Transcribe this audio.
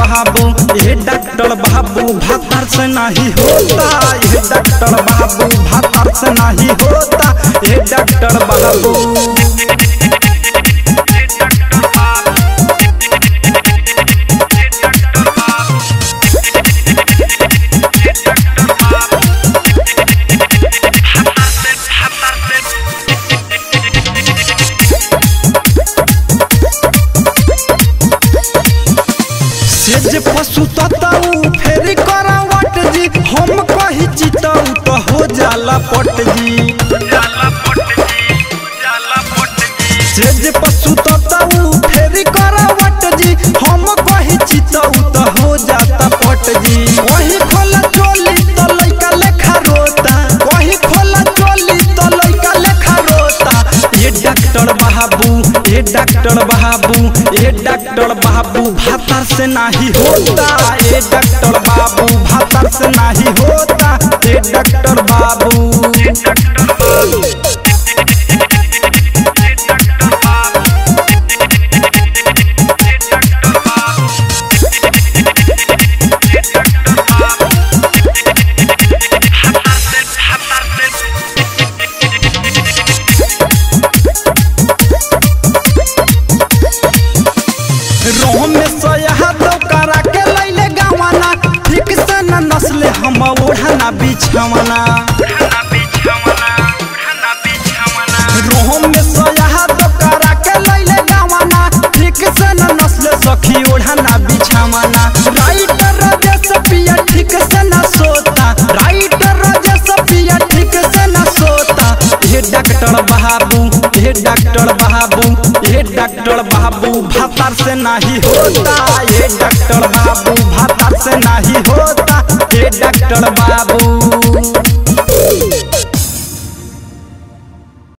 बाबू ये डॉक्टर बाबू भातार से नहीं होता, ये डॉक्टर बाबू भातार से नहीं होता, ये डॉक्टर बाबू। जे पशु तताऊ फेरी करावट जी, हम कही चिताऊ तो हो जाला पट जी। जे पशु तताऊ फेरी करावट जी, हम कही चिताऊ तो हो जाता पट जी। वही खोला चोली तो लइका लेखा रोता, वही खोला चोली तो लइका लेखा रोता। ये डॉक्टर बाबू, ये डॉक्टर बाबू, ये डॉक्टर बाबू भातार से नहीं होता, ये डॉक्टर बाबू भातार से नहीं होता, ये डॉक्टर बाबू। नस्ले हम ओढ़ना बिछवना, रोहम में सोया तो करा के लैले गावना, ठीक से न नस्ले सखी ओढ़ना बिछवना। राइटर राजेश पिया ठीक से न सोता, राइटर राजेश पिया ठीक से न सोता। ये डॉक्टर बाबू, ये डॉक्टर बाबू, ये डॉक्टर बाबू भातार से नहीं होता, ये डॉक्टर बाबू भातार से नहीं होता, ये डॉक्टर बाबू।